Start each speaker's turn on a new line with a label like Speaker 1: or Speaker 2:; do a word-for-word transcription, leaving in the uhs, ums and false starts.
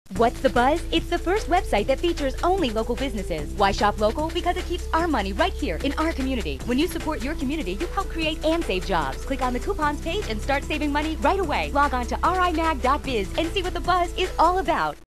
Speaker 1: What's the buzz? It's the first website that features only local businesses. Why shop local? Because it keeps our money right here in our community. When you support your community, you help create and save jobs. Click on the coupons page and start saving money right away. Log on to R I mag dot biz and see what the buzz is all about.